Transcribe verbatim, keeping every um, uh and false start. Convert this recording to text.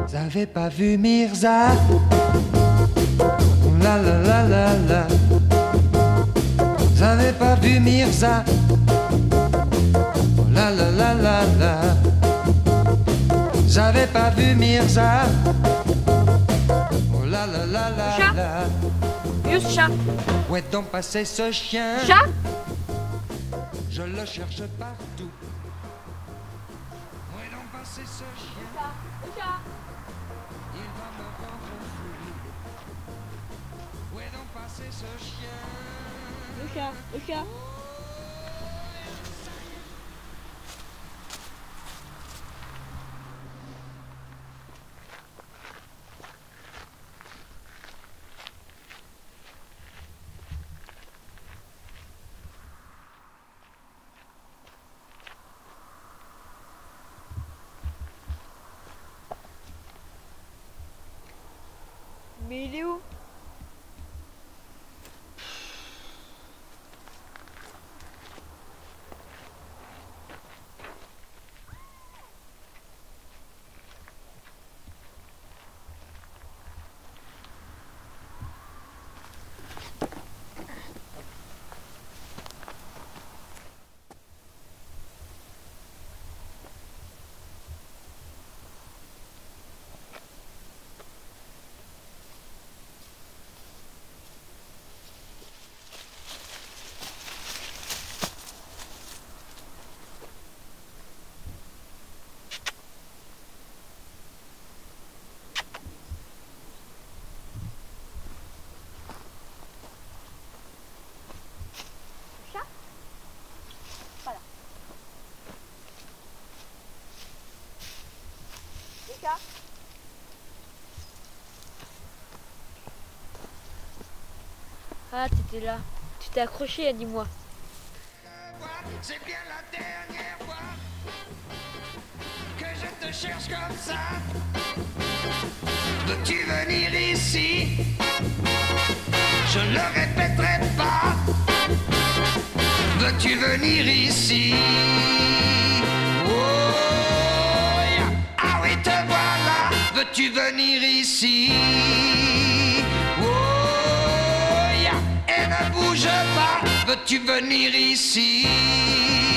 Vous avez pas vu Mirza? La la la la la. Vous avez pas vu Mirza? La la la la la. Vous avez pas vu Mirza? Oh la la la la Chat. la. Juste chat. Où est donc passé ce chien? Chat. Je le cherche partout. Où est donc passé ce chien? Chat. Il va me rendre fou. Où est donc passé ce chien? Le chat. Le chat. Mais il est où? Ah, t'étais là. Tu t'es accroché, dis-moi. C'est bien la dernière fois que je te cherche comme ça. Veux-tu venir ici? Je le répéterai pas. Veux-tu venir ici? Oh, yeah. Ah oui, te voilà. Veux-tu venir ici? Oh, yeah. Et ne bouge pas. Veux-tu venir ici?